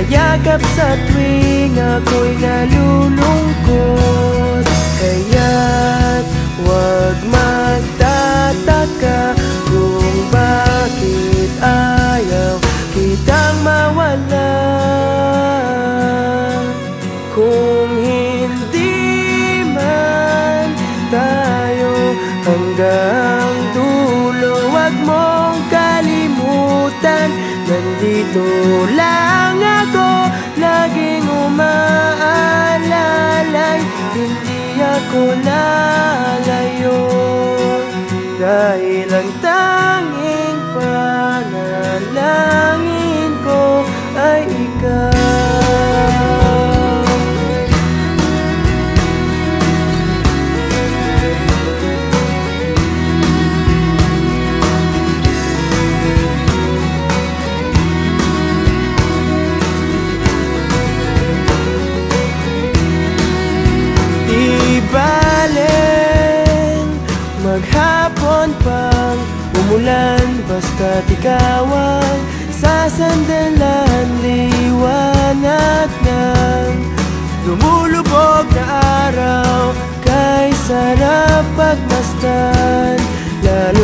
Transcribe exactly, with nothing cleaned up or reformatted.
yakap sa tuwing ako'y nalulungkot. Kaya't huwag magtataka kung bakit ayaw kitang mawala. Kung hindi man tayo hanggang dulo, huwag mong kalimutan, nandito lang ako, laging umaalalay. Hindi ako lalayo, dahil ang tanging panalangin ko ay ikaw. Maghapon pang umulan, basta't ikaw ang sasandalan. Liwanag ng lumulubog na araw, kay sarap pagmasdan, lalo